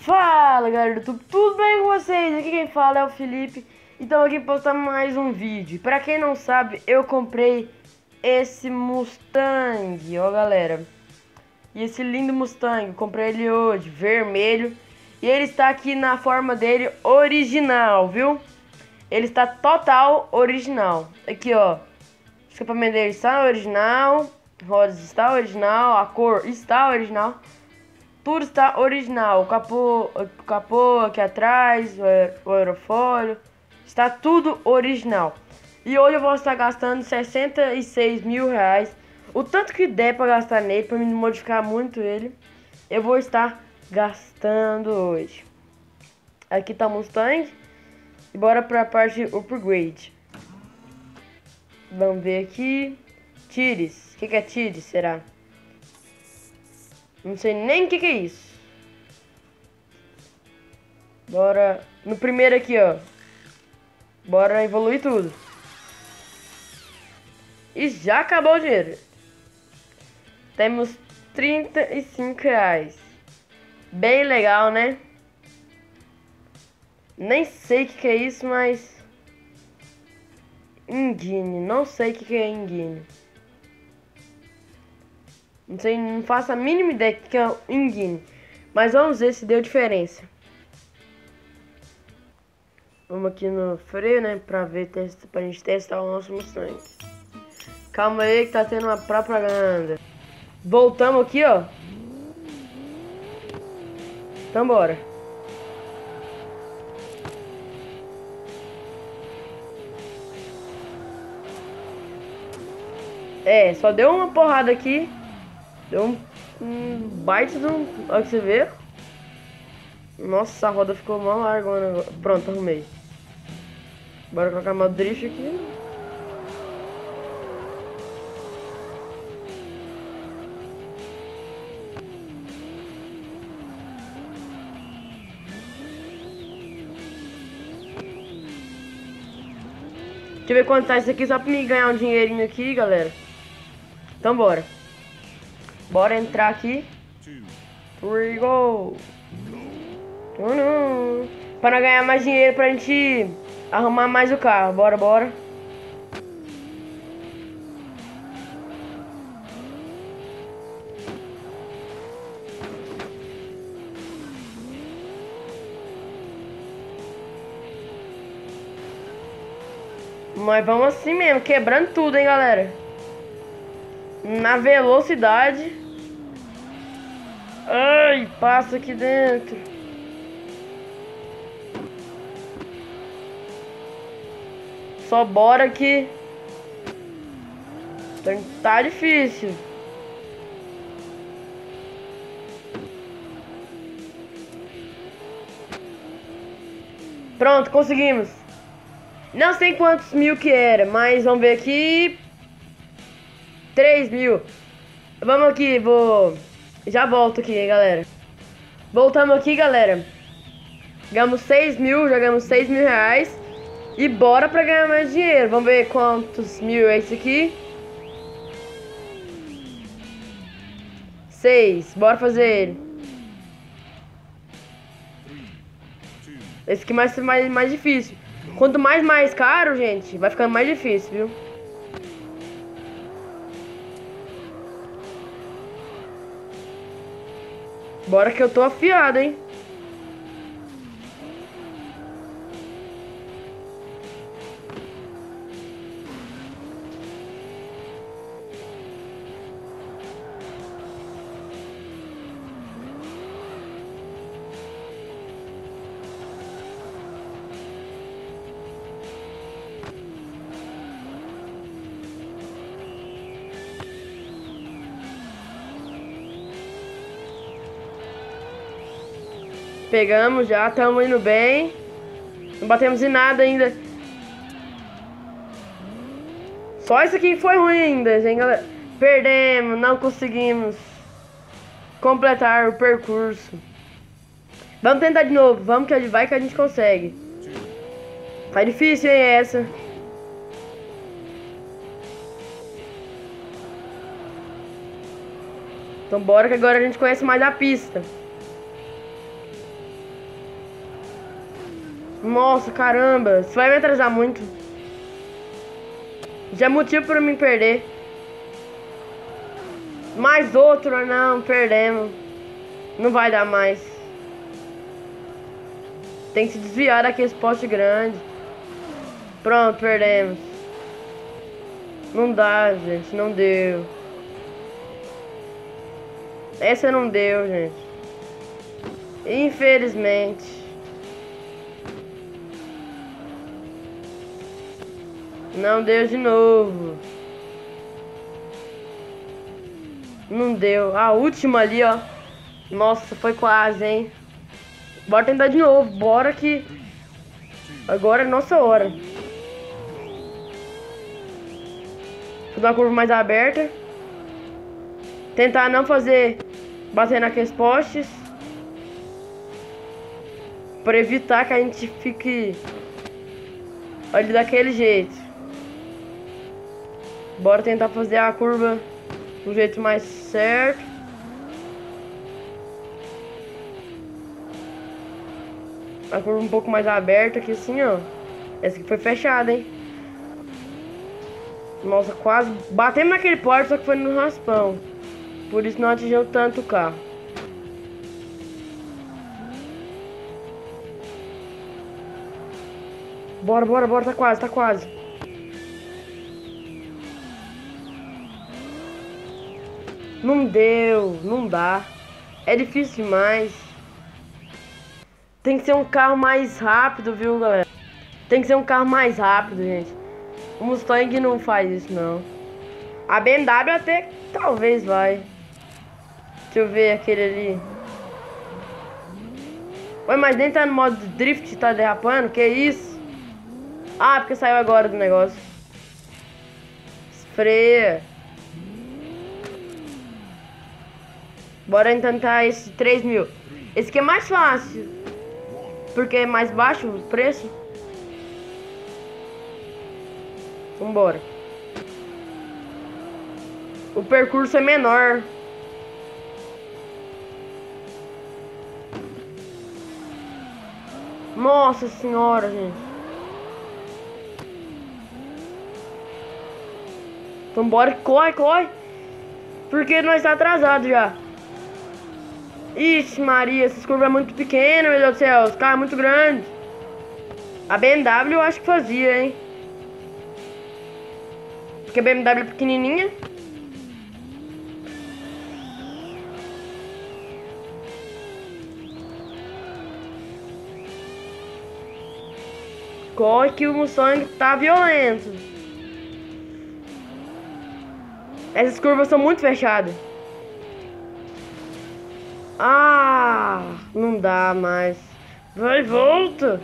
Fala galera do YouTube, tudo bem com vocês? Aqui quem fala é o Felipe. Então aqui postando mais um vídeo. Pra quem não sabe, eu comprei esse Mustang, ó galera. E esse lindo Mustang, eu comprei ele hoje, vermelho. E ele está aqui na forma dele original, viu? Ele está total original. Aqui ó, o escapamento dele está original, rodas está original, a cor está original. Tudo está original, o capô aqui atrás, o aerofólio, está tudo original. E hoje eu vou estar gastando 66 mil reais, o tanto que der para gastar nele, para me modificar muito ele, eu vou estar gastando hoje. Aqui tá o Mustang, e bora para a parte upgrade. Vamos ver aqui, tires, o que é tires, será? Não sei nem o que é isso. Bora no primeiro aqui, ó. Bora evoluir tudo. E já acabou o dinheiro. Temos 35 reais. Bem legal, né? Nem sei o que é isso, mas... Engine. Não sei o que é engine. Não sei, não faço a mínima ideia do que é o engine. Mas vamos ver se deu diferença. Vamos aqui no freio, né? Pra ver, pra gente testar o nosso Mustang. Calma aí que tá tendo uma propaganda. Voltamos aqui, ó. Então bora. É, só deu uma porrada aqui. Deu um baita de um... Olha que você vê. Nossa, a roda ficou mal largona. Pronto, arrumei. Bora colocar meu drift aqui. Deixa eu ver quanto tá isso aqui, só pra me ganhar um dinheirinho aqui, galera. Então bora. Bora entrar aqui. 3, go! Para ganhar mais dinheiro pra gente arrumar mais o carro. Bora, bora. Mas vamos assim mesmo, quebrando tudo, hein, galera. Na velocidade. Ai, passa aqui dentro. Só bora que tá difícil. Pronto, conseguimos. Não sei quantos mil que era, mas vamos ver aqui. 3 mil. Vamos aqui, já volto aqui, galera. Voltamos aqui, galera. Ganhamos 6 mil, já ganhamos 6 mil reais. E bora pra ganhar mais dinheiro. Vamos ver quantos mil é esse aqui. 6. Bora fazer ele. Esse aqui vai ser mais difícil. Quanto mais caro, gente, vai ficando mais difícil, viu? Bora que eu tô afiado, hein? Pegamos já, estamos indo bem. Não batemos em nada ainda. Só isso aqui foi ruim ainda, hein, galera. Perdemos, não conseguimos completar o percurso. Vamos tentar de novo, vamos que vai que a gente consegue. Tá difícil, hein, essa. Então bora que agora a gente conhece mais a pista. Nossa, caramba. Isso vai me atrasar muito. Já é motivo pra mim perder. Mais outro, não, perdemos. Não vai dar mais. Tem que se desviar daquele poste grande. Pronto, perdemos. Não dá, gente, não deu. Essa não deu, gente. Infelizmente. Não deu de novo. Não deu. A última ali, ó. Nossa, foi quase, hein. Bora tentar de novo. Bora que agora é nossa hora. Fazer uma curva mais aberta. Tentar não fazer bater naqueles postes. Para evitar que a gente fique ali daquele jeito. Bora tentar fazer a curva do jeito mais certo. A curva um pouco mais aberta aqui assim, ó. Essa aqui foi fechada, hein. Nossa, quase batemos naquele poste, só que foi no raspão. Por isso não atingiu tanto o carro. Bora, bora, bora, tá quase, tá quase. Não deu, não dá. É difícil demais. Tem que ser um carro mais rápido, viu, galera? Tem que ser um carro mais rápido, gente. O Mustang não faz isso, não. A BMW até talvez vai. Deixa eu ver aquele ali. Ué, mas nem tá no modo drift, tá derrapando? Que isso? Ah, porque saiu agora do negócio. Freia. Bora tentar esse 3.000. Esse aqui é mais fácil. Porque é mais baixo o preço. Vambora. O percurso é menor. Nossa senhora, gente. Então bora, corre, corre. Porque nós tá atrasado já. Ixi Maria, essas curvas é muito pequenas, meu Deus do céu. Os carros é muito grandes. A BMW eu acho que fazia, hein. Porque a BMW é pequenininha. Corre que o Mustang tá violento. Essas curvas são muito fechadas. Ah, não dá mais. Vai, volta.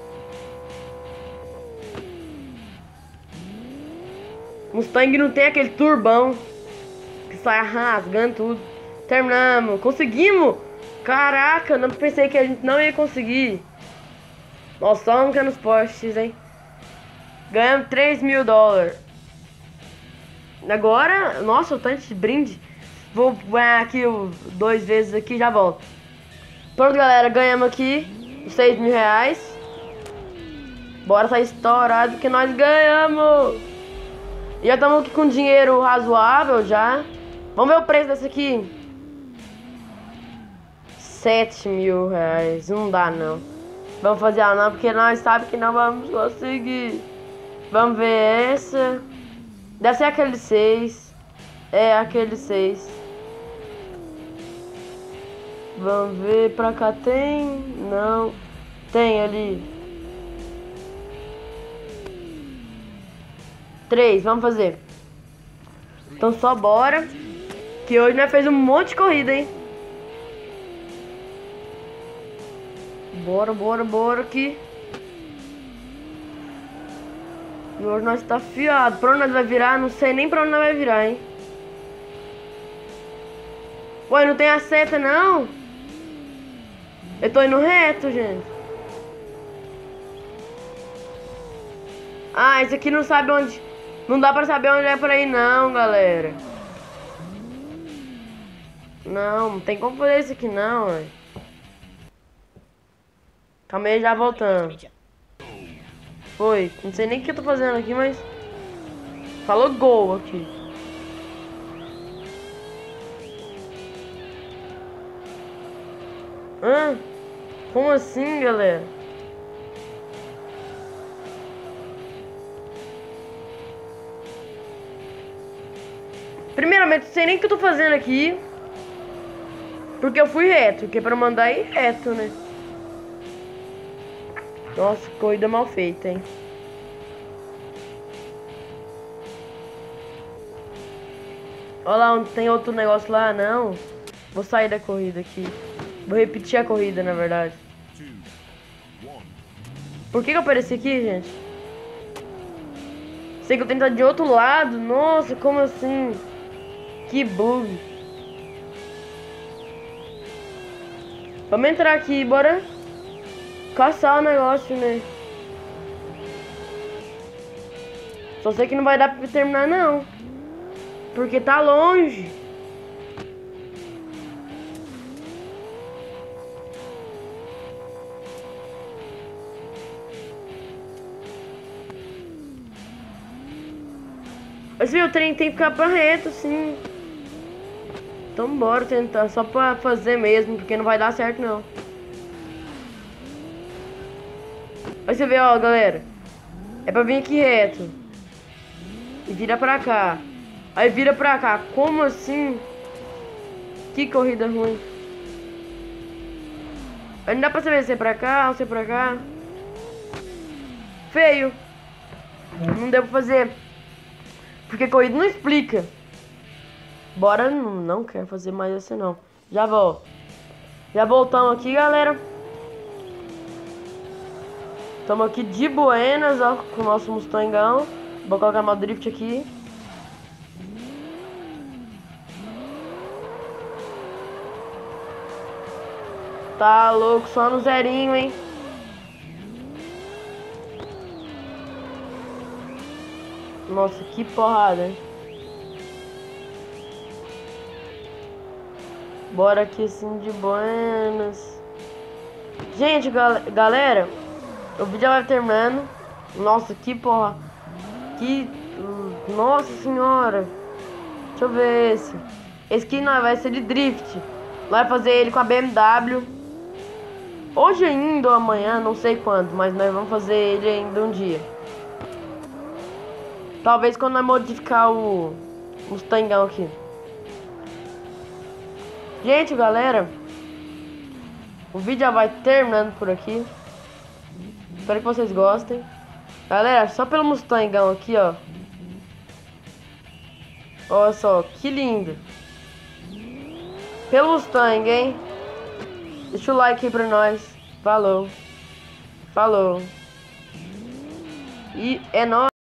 Mustang não tem aquele turbão que sai rasgando tudo. Terminamos, conseguimos. Caraca, não pensei que a gente não ia conseguir. Nós somos nos postes, hein. Ganhamos $3.000. Agora, nossa, o tanto de brinde. Vou ganhar aqui 2 vezes aqui e já volto. Pronto, galera, ganhamos aqui os R$6.000. Bora sair estourado que nós ganhamos. E já estamos aqui com dinheiro razoável já. Vamos ver o preço desse aqui. R$7.000. Não dá não. Vamos fazer ela não, porque nós sabemos que não vamos conseguir. Vamos ver essa. Deve ser aquele 6. É, aquele 6. Vamos ver, pra cá tem? Não. Tem ali. 3, vamos fazer. Então só bora. Que hoje nós fez um monte de corrida, hein. Bora, bora, bora aqui. E hoje nós tá afiado. Pra onde nós vai virar? Não sei nem pra onde nós vai virar, hein. Ué, não tem a seta, não? Eu tô indo reto, gente. Ah, esse aqui não sabe onde... Não dá pra saber onde é pra ir, não, galera. Não tem como fazer isso aqui, não, ué. Calma aí, já voltando. Foi. Não sei nem o que eu tô fazendo aqui, mas... Falou gol aqui. Hã? Como assim, galera? Primeiramente, não sei nem o que eu tô fazendo aqui. Porque eu fui reto, que é pra mandar ir reto, né? Nossa, corrida mal feita, hein? Olha lá onde tem outro negócio lá, não. Vou sair da corrida aqui. Vou repetir a corrida, na verdade. Por que eu apareci aqui, gente? Sei que eu tenho que estar de outro lado. Nossa, como assim? Que bug. Vamos entrar aqui, bora caçar o negócio, né? Só sei que não vai dar pra terminar, não. Porque tá longe. Mas viu, o trem tem que ficar pra reto, sim. Então bora tentar, só pra fazer mesmo, porque não vai dar certo não. Aí você vê, ó, galera. É pra vir aqui reto. E vira pra cá. Aí vira pra cá. Como assim? Que corrida ruim. Aí não dá pra saber se é pra cá ou se é pra cá. Feio. Não deu pra fazer. Porque corrida não explica. Bora, não quero fazer mais essa não. Já volto. Já voltamos aqui, galera. Estamos aqui de buenas, ó, com o nosso Mustangão. Vou colocar meu drift aqui. Tá louco, só no zerinho, hein. Nossa, que porrada, hein. Bora aqui assim de buenas. Gente, galera, o vídeo já vai terminando. Nossa, que porra. Que... Nossa senhora. Deixa eu ver esse. Esse aqui não vai ser de drift. Vai fazer ele com a BMW. Hoje ainda ou amanhã, não sei quando. Mas nós vamos fazer ele ainda um dia. Talvez quando nós modificar o Mustangão aqui. Gente, galera, o vídeo já vai terminando por aqui. Espero que vocês gostem. Galera, só pelo Mustangão aqui, ó. Olha só, que lindo. Pelo Mustang, hein. Deixa o like aí pra nós. Falou. Falou. E é nóis.